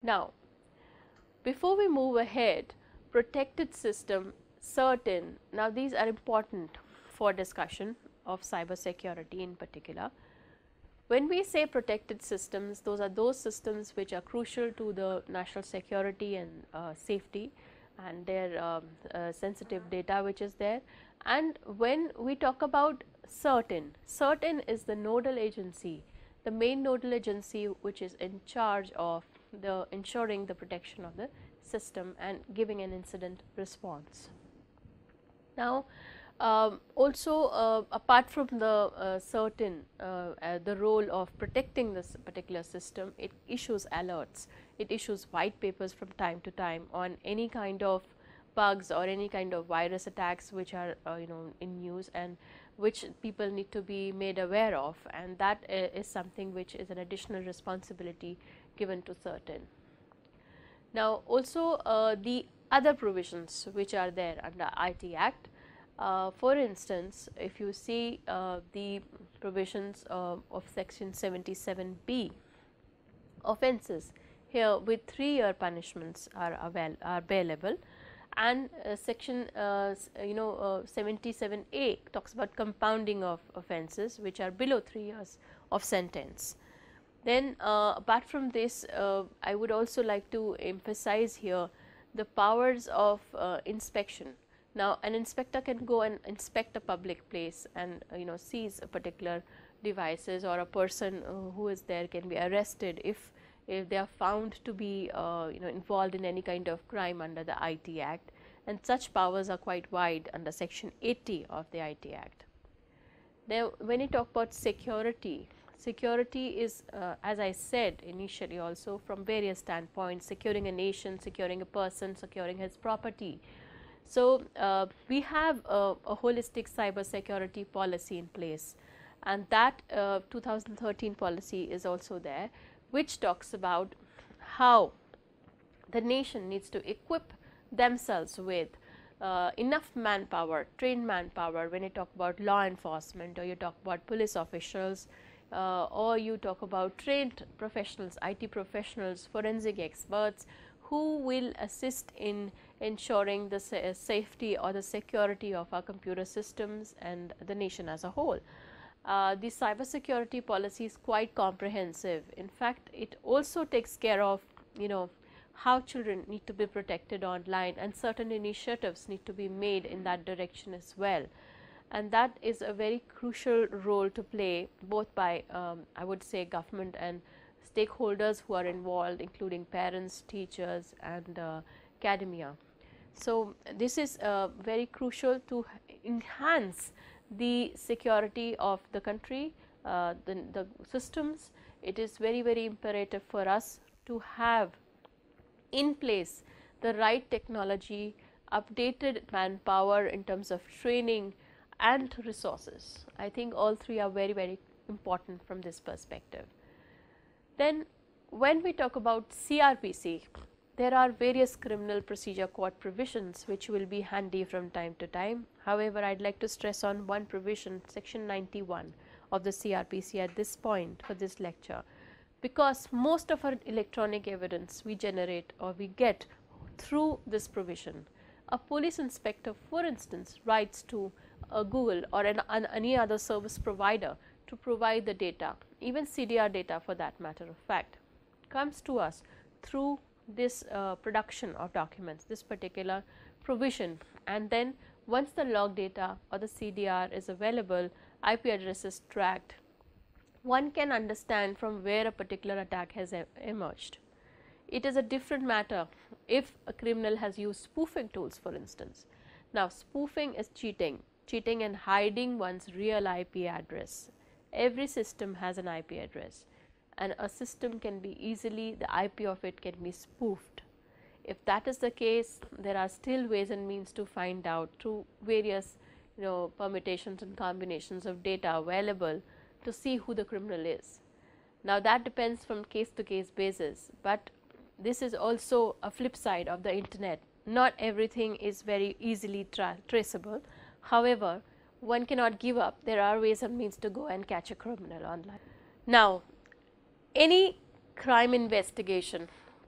Now, before we move ahead, protected system, certain, now these are important for discussion of cyber security in particular. When we say protected systems, those are those systems which are crucial to the national security and safety and their sensitive data which is there. And when we talk about certain, certain is the nodal agency, the main nodal agency which is in charge of the ensuring the protection of the system and giving an incident response. Now, also apart from the certain the role of protecting this particular system, it issues alerts, it issues white papers from time to time on any kind of bugs or any kind of virus attacks which are in use and which people need to be made aware of, and that is something which is an additional responsibility given to certain. Now, also the other provisions which are there under IT Act, for instance, if you see the provisions of section 77B, offences here with 3-year punishments are available, and section 77A talks about compounding of offences which are below 3 years of sentence. Then apart from this, I would also like to emphasize here the powers of inspection. Now, an inspector can go and inspect a public place and seize a particular devices, or a person who is there can be arrested if they are found to be involved in any kind of crime under the IT Act, and such powers are quite wide under section 80 of the IT Act. Now, when you talk about security, security is as I said initially also from various standpoints: securing a nation, securing a person, securing his property. So, we have a holistic cyber security policy in place, and that 2013 policy is also there, which talks about how the nation needs to equip themselves with enough manpower, trained manpower, when you talk about law enforcement, or you talk about police officials, or you talk about trained professionals, IT professionals, forensic experts, who will assist in ensuring the safety or the security of our computer systems and the nation as a whole. The cyber security policy is quite comprehensive. In fact, it also takes care of how children need to be protected online, and certain initiatives need to be made in that direction as well. And that is a very crucial role to play, both by I would say government and stakeholders who are involved, including parents, teachers, and academia. So, this is very crucial to enhance the security of the country, the systems. It is very, very imperative for us to have in place the right technology, updated manpower in terms of training and resources. I think all three are very, very important from this perspective. Then when we talk about CRPC, there are various criminal procedure court provisions which will be handy from time to time. However, I would like to stress on one provision, section 91 of the CRPC at this point for this lecture, because most of our electronic evidence we generate or we get through this provision. A police inspector, for instance, writes to Google or any other service provider to provide the data, even CDR data for that matter of fact, comes to us through this production of documents, this particular provision. And then once the log data or the CDR is available, IP address is tracked, one can understand from where a particular attack has emerged. It is a different matter if a criminal has used spoofing tools, for instance. Now, spoofing is cheating and hiding one's real IP address. Every system has an IP address, and a system can be easily, the IP of it can be spoofed. If that is the case, there are still ways and means to find out through various permutations and combinations of data available to see who the criminal is. Now, that depends from case to case basis, but this is also a flip side of the internet. Not everything is very easily traceable. However, one cannot give up. There are ways and means to go and catch a criminal online. Now, any crime investigation,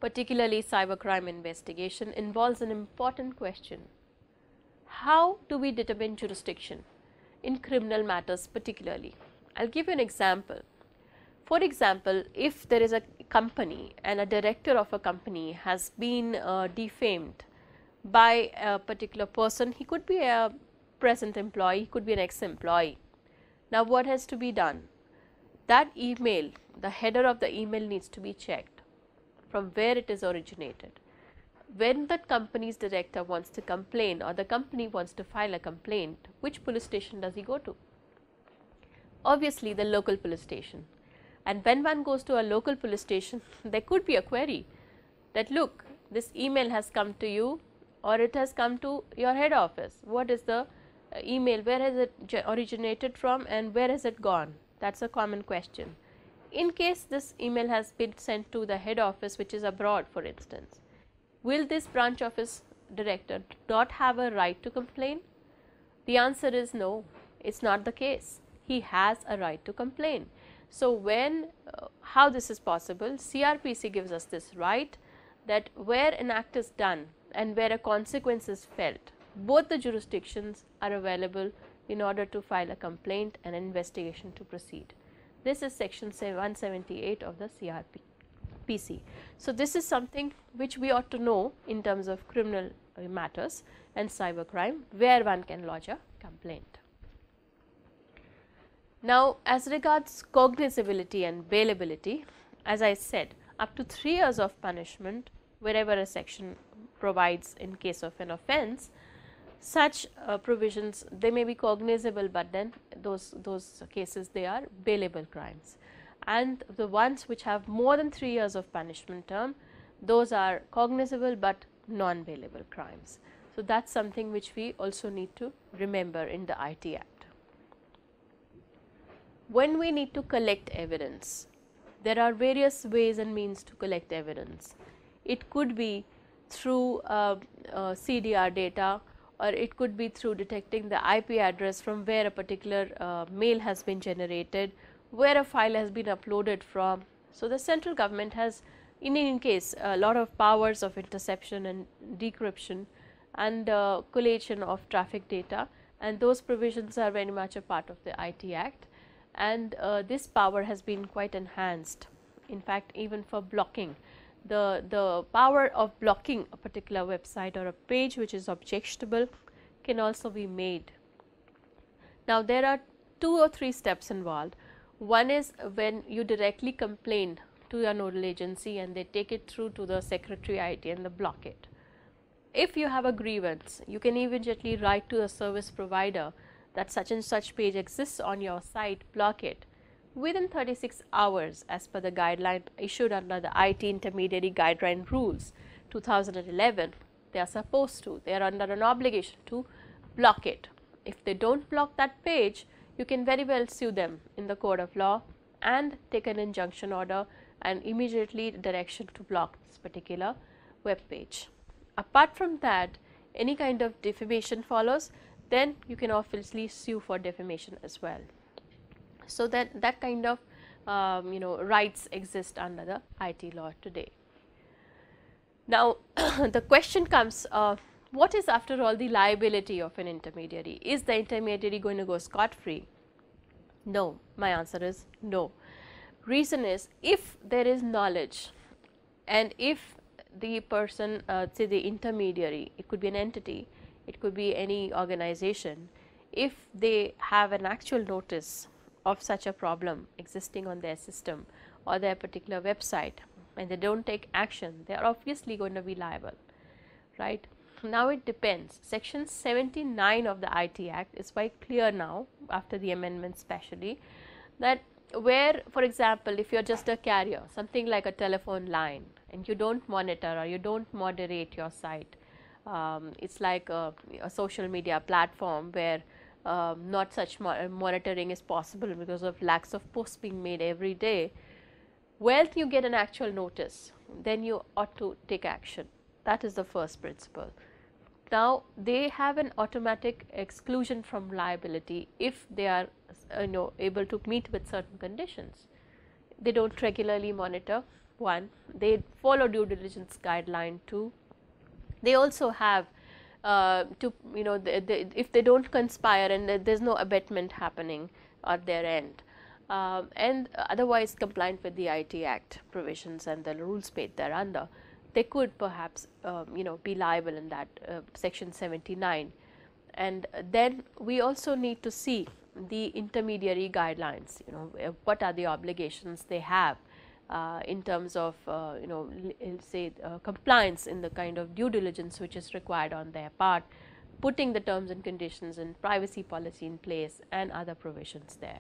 particularly cybercrime investigation, involves an important question. How do we determine jurisdiction in criminal matters particularly? I will give you an example. For example, if there is a company and a director of a company has been defamed by a particular person, he could be a present employee, he could be an ex-employee. Now, what has to be done? That email, the header of the email needs to be checked from where it is originated. When that company's director wants to complain or the company wants to file a complaint, which police station does he go to? Obviously, the local police station. And when one goes to a local police station, there could be a query that, look, this email has come to you or it has come to your head office. What is the email? Where has it originated from and where has it gone? That is a common question. In case this email has been sent to the head office, which is abroad, for instance, will this branch office director not have a right to complain? The answer is no, it is not the case. He has a right to complain. So, when how this is possible? CRPC gives us this right that where an act is done and where a consequence is felt, both the jurisdictions are available in order to file a complaint and an investigation to proceed. This is section 178 of the CRPC. So, this is something which we ought to know in terms of criminal matters and cybercrime, where one can lodge a complaint. Now, as regards cognizability and bailability, as I said, up to 3 years of punishment wherever a section provides in case of an offence, such provisions, they may be cognizable, but then those cases, they are bailable crimes. And the ones which have more than 3 years of punishment term, those are cognizable but non-bailable crimes. So, that is something which we also need to remember in the IT Act. When we need to collect evidence, there are various ways and means to collect evidence. It could be through CDR data, or it could be through detecting the IP address from where a particular mail has been generated, where a file has been uploaded from. So, the central government has in any case a lot of powers of interception and decryption and collation of traffic data, and those provisions are very much a part of the IT Act. And this power has been quite enhanced. In fact, even for blocking, the power of blocking a particular website or a page which is objectionable can also be made. Now, there are 2 or 3 steps involved. One is when you directly complain to your nodal agency and they take it through to the secretary IT and they block it. If you have a grievance, you can immediately write to the service provider that such and such page exists on your site, block it. Within 36 hours, as per the guideline issued under the IT Intermediary Guideline Rules 2011, they are supposed to, they are under an obligation to block it. If they do not block that page, you can very well sue them in the court of law and take an injunction order and immediately direction to block this particular web page. Apart from that, any kind of defamation follows, then you can obviously sue for defamation as well. So, that kind of rights exist under the IT law today. Now, the question comes, what is after all the liability of an intermediary? Is the intermediary going to go scot free? No, my answer is no. Reason is, if there is knowledge and if the person, say the intermediary, it could be an entity, it could be any organization, if they have an actual notice of such a problem existing on their system or their particular website and they do not take action, they are obviously going to be liable, right. Now, it depends. Section 79 of the IT Act is quite clear now after the amendment especially, that where, for example, if you are just a carrier, something like a telephone line and you do not monitor or you do not moderate your site, it is like a social media platform where not such monitoring is possible because of lakhs of posts being made every day. Well, you get an actual notice, then you ought to take action. That is the first principle. Now, they have an automatic exclusion from liability if they are able to meet with certain conditions. They do not regularly monitor. 1, they follow due diligence guideline 2. They also have to, you know, if they do not conspire and there is no abetment happening at their end, and otherwise compliant with the IT Act provisions and the rules made thereunder, they could perhaps you know, be liable in that section 79. And then we also need to see the intermediary guidelines, you know, what are the obligations they have in terms of you know, say compliance in the kind of due diligence which is required on their part, putting the terms and conditions and privacy policy in place and other provisions there.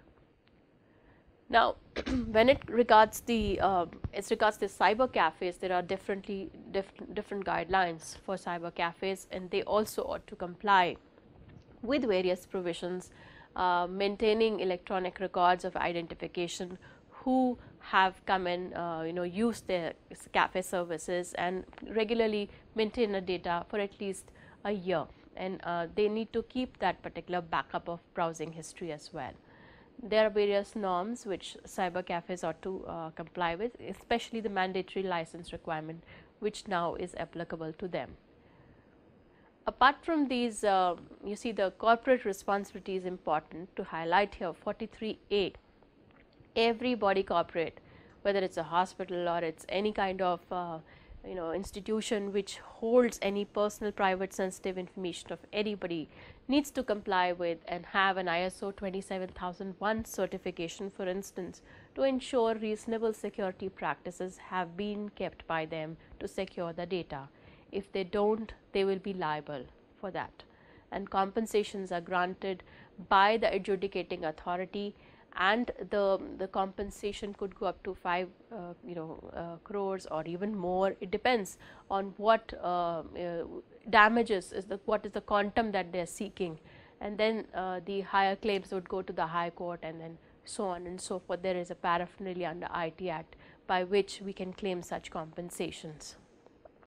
Now, when it regards the cyber cafes, there are different guidelines for cyber cafes, and they also ought to comply with various provisions, maintaining electronic records of identification, who have come and you know, used their cafe services, and regularly maintain a data for at least a year, and they need to keep that particular backup of browsing history as well. There are various norms which cyber cafes ought to comply with, especially the mandatory license requirement, which now is applicable to them. Apart from these, you see the corporate responsibility is important to highlight here. 43A, every body corporate, whether it is a hospital or it is any kind of you know, institution which holds any personal, private, sensitive information of anybody, needs to comply with and have an ISO 27001 certification, for instance, to ensure reasonable security practices have been kept by them to secure the data. If they do not, they will be liable for that, and compensations are granted by the adjudicating authority, and the compensation could go up to 5 you know, crores or even more. It depends on what damages is what is the quantum that they are seeking, and then the higher claims would go to the High Court, and then so on and so forth. There is a paraphernalia under IT Act by which we can claim such compensations.